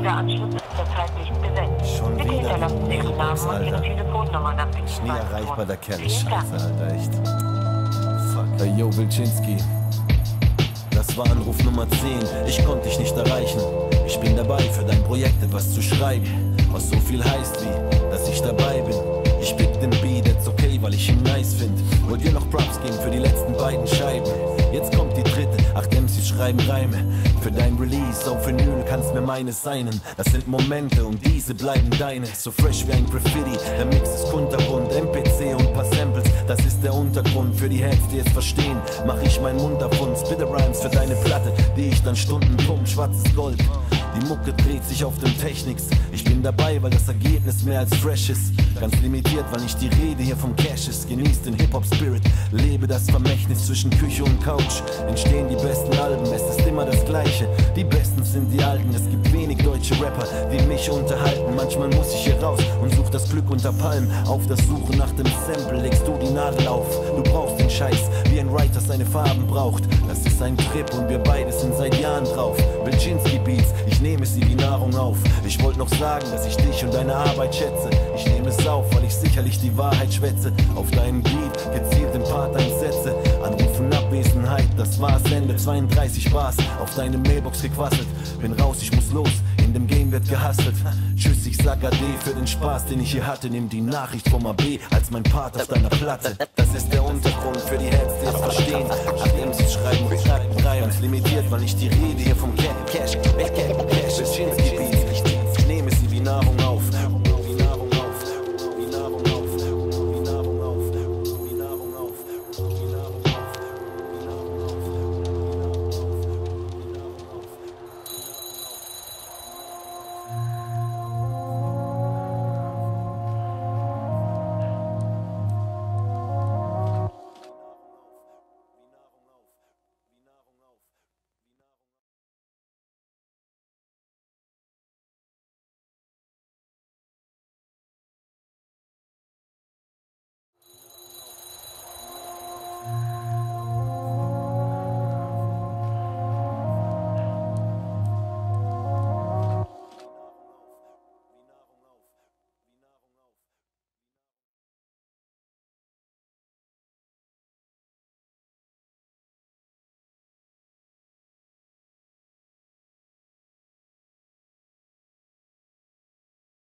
Folgender Anschluss ist zurzeit nicht besetzt. Schon Bitte wieder hinterlassen Sie Ihren Namen und Ihre Alter. Telefonnummer nach dem Nie erreichbar, der Kerl ist Vielen Dank. scheiße, Alter, echt. Fuck. Hey, yo, Wilczynski. Das war Anruf Nummer 10, ich konnte dich nicht erreichen. Ich bin dabei, für dein Projekt etwas zu schreiben, was so viel heißt wie, dass ich dabei bin. Ich pick den Beat, it's okay, weil ich ihn nice find. Wollt ihr noch Props geben für die letzten beiden Scheiben? Jetzt kommt die dritte, 8 MCs schreiben Reime. Für dein Release auf Vinyl kannst mir meine seinen. Das sind Momente und diese bleiben deine. So fresh wie ein Graffiti, der Mix ist kunterbunt. MPC und paar Samples, das ist der Untergrund. Für die Heads, die es verstehen, mach ich meinen Mund auf und spitte Rhymes für deine Platte, die ich dann Stunden pump, schwarzes Gold. Die Mucke dreht sich auf dem Technics. Ich bin dabei, weil das Ergebnis mehr als fresh ist. Ganz limitiert, weil nicht die Rede hier vom Cash ist. Genieß den Hip-Hop-Spirit, lebe das Vermächtnis zwischen Küche und Couch. Entstehen die besten Alben, es ist immer das Gleiche. Die besten sind die Alten, es gibt wenig deutsche Rapper, die mich unterhalten. Manchmal muss ich hier raus und such das Glück unter Palmen. Auf der Suche nach dem Sample legst du die Nadel auf. Du brauchst den Scheiß, wie ein Writer seine Farben braucht. Das ist ein Trip und wir beide sind seit Jahren drauf. Wilczynski Beats, ich nehme sie wie Nahrung auf. Ich wollte noch sagen, dass ich dich und deine Arbeit schätze. Ich nehme es auf, weil ich sicherlich die Wahrheit schwätze. Auf deinen Beat, gezielt im Part einsetze. Anrufen Abwesenheit, das war's, Ende 32 Bars. Auf deine Mailbox gequasselt, bin raus, ich muss los. In dem Game wird gehustelt. Tschüss, ich sag Ade für den Spaß, den ich hier hatte. Nimm die Nachricht vom AB als mein Part auf deiner Platte. Das ist der Untergrund für die Heads, die es verstehen. Nachdem sie schreiben und schreiben, limitiert, weil ich die Rede hier vom Cash. Wilczynski